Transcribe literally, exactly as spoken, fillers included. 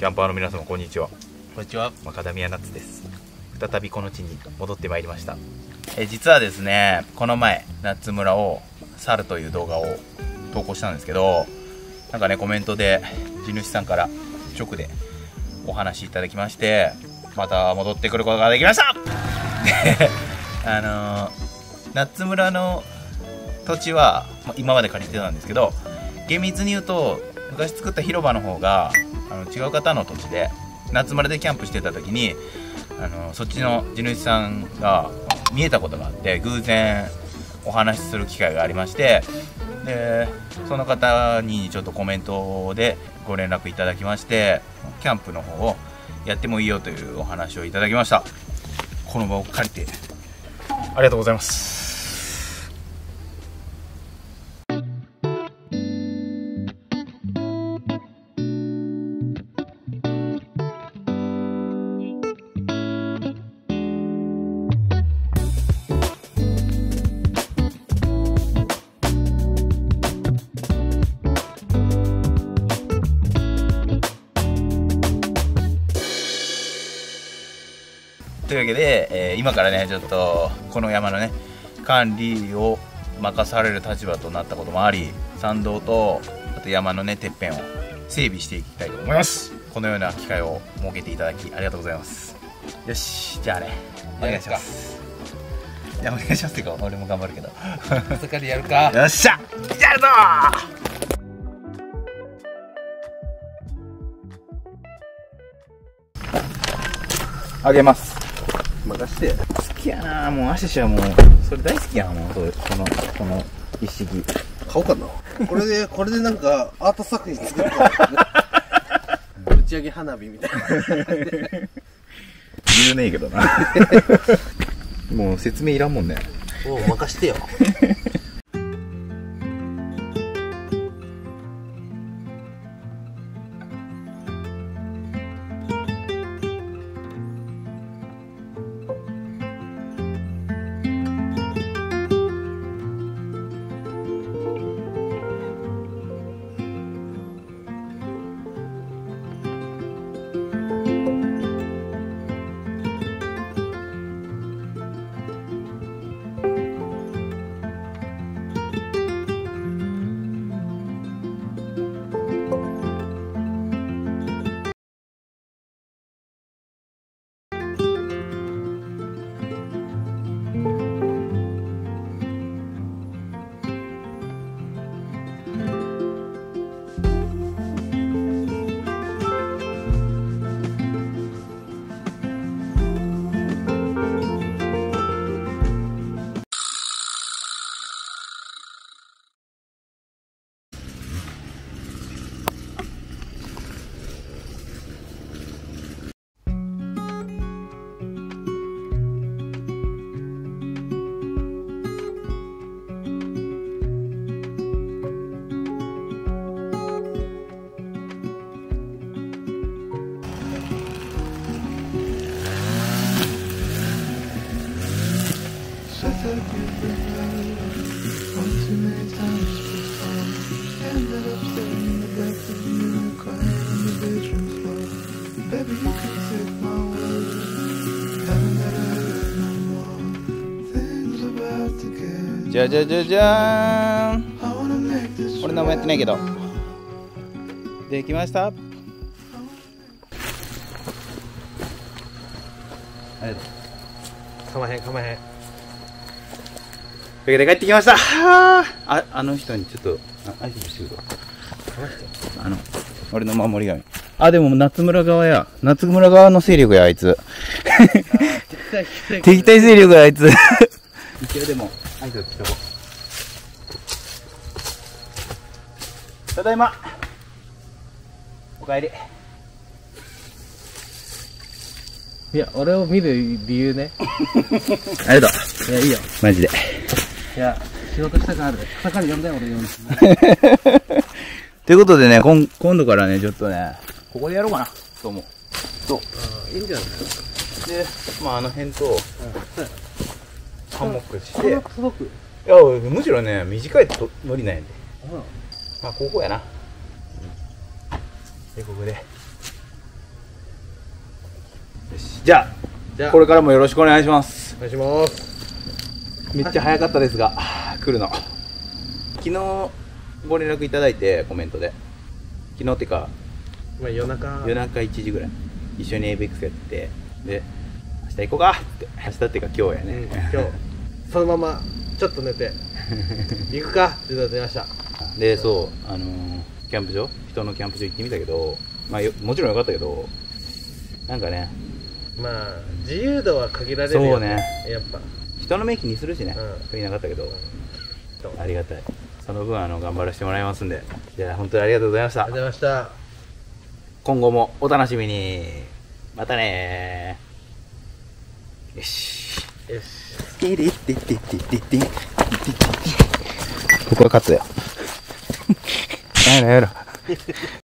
キャンパーの皆様こんにちは。 こんにちは。 マカダミアナッツです。再びこの地に戻ってまいりました。え実はですね、この前ナッツ村を去るという動画を投稿したんですけど、なんかねコメントで地主さんから直でお話いただきまして、また戻ってくることができましたであのー、ナッツ村の土地は今まで借りてたんですけど、厳密に言うと昔作った広場の方があの違う方の土地で、夏村でキャンプしてた時にあのそっちの地主さんが見えたことがあって、偶然お話しする機会がありまして、でその方にちょっとコメントでご連絡いただきまして、キャンプの方をやってもいいよというお話をいただきました。この場を借りてありがとうございます。というわけで、えー、今からねちょっとこの山のね管理を任される立場となったこともあり、山道とあと山のねてっぺんを整備していきたいと思います。このような機会を設けていただきありがとうございます。よし、じゃあねお願いします。いやお願いしますっていうか俺も頑張るけど朝からやるか。 よっしゃやるぞー。あげます。任して。好きやな、もうアシシはもうそれ大好きやな、もうこのこの一式買おうかな。これでこれでなんかアート作品作るか打ち上げ花火みたいな言うねえけどなもう説明いらんもんね。 もう任してよじゃじゃじゃじゃーん。俺何もやってないけどできました。ありがとう。 かまへんかまへん。 というわけで帰ってきました。ああの人にちょっと挨拶してくるわ。あの俺の守り神。あでも夏村側や夏村側の勢力やあいつ敵対勢力やあいつ一応でも挨拶しとこう。ただいま。おかえり。 いや、俺を見る理由ね。 ありがとう。 いや、いいよ。 マジで。 いや、仕事したくある。草刈り呼んだよ、俺呼んで。 ということでね、今今度からね、ちょっとね、ここでやろうかなと思う。そう。 いいんじゃない。 で、まああの辺と、ハンモックして。 いや、むしろね、短いと無理なんやで。まあここやな。で、ここでしじゃあじゃあこれからもよろしくお願いします。 お願いします。 めっちゃ早かったですが来るの昨日ご連絡いただいてコメントで、昨日ってかまあ夜中夜中いちじぐらい一緒にエイベックスやってて、で明日行こうかって、明日っていうか今日やね、 うん、今日そのままちょっと寝て行くかって言って出ました。 でそうあのー、キャンプ場人のキャンプ場行ってみたけど、まあよもちろんよかったけど、なんかねまあ自由度は限られるよね。やっぱ人の目気にするしね、 うん、 いなかったけど、 うん、 ありがたい。その分あの頑張らせてもらいますんで、じゃあ本当にありがとうございました。 ありがとうございました。 今後もお楽しみに。またねー。よしよし。 テレテテテテテテここはカットよ。やめろやめろ。